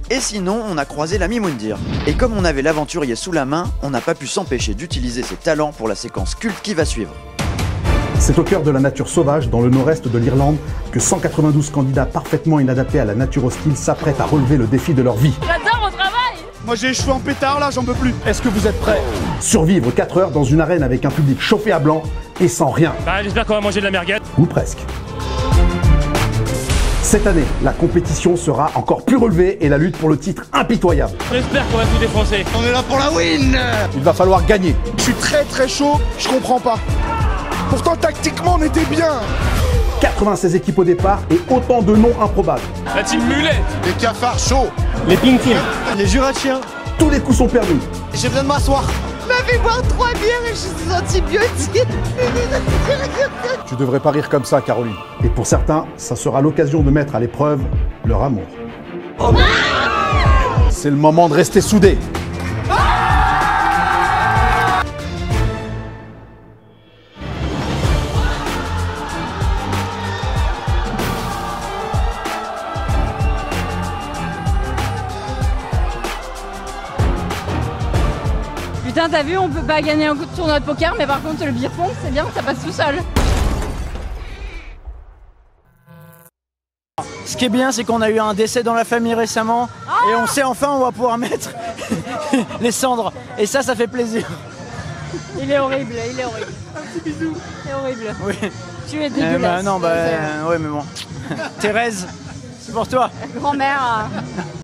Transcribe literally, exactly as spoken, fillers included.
Et sinon, on a croisé l'ami Moundir. Et comme on avait l'aventurier sous la main, on n'a pas pu s'empêcher d'utiliser ses talents pour la séquence culte qui va suivre. C'est au cœur de la nature sauvage, dans le nord-est de l'Irlande, que cent quatre-vingt-douze candidats parfaitement inadaptés à la nature hostile s'apprêtent à relever le défi de leur vie. J'adore mon travail! Moi j'ai les cheveux en pétard là, j'en peux plus. Est-ce que vous êtes prêts? Survivre quatre heures dans une arène avec un public chauffé à blanc et sans rien. Bah j'espère qu'on va manger de la merguez. Ou presque. Cette année, la compétition sera encore plus relevée et la lutte pour le titre impitoyable. J'espère qu'on va tout défoncer. On est là pour la win. Il va falloir gagner. Je suis très très chaud, je comprends pas. Pourtant tactiquement on était bien. quatre-vingt-seize équipes au départ et autant de noms improbables. La team Mulet. Les cafards chauds. Les Pink Team. Les jurassiens. Tous les coups sont permis. J'ai besoin de m'asseoir. m'a fait boire trois bières et je suis antibiotique. Tu devrais pas rire comme ça, Caroline. Et pour certains, ça sera l'occasion de mettre à l'épreuve leur amour. Oh. C'est le moment de rester soudés. Putain, t'as vu, on peut pas gagner un coup de tournoi de poker, mais par contre le beer pong, c'est bien, ça passe tout seul. Ce qui est bien, c'est qu'on a eu un décès dans la famille récemment, oh et on sait enfin où on va pouvoir mettre les cendres. Et ça, ça fait plaisir. Il est horrible, il est horrible. Un petit bisou. C'est horrible. Oui. Tu es Euh, dégueulasse. bah, non, bah, euh, ouais, mais bon. Thérèse, c'est pour toi. Grand-mère.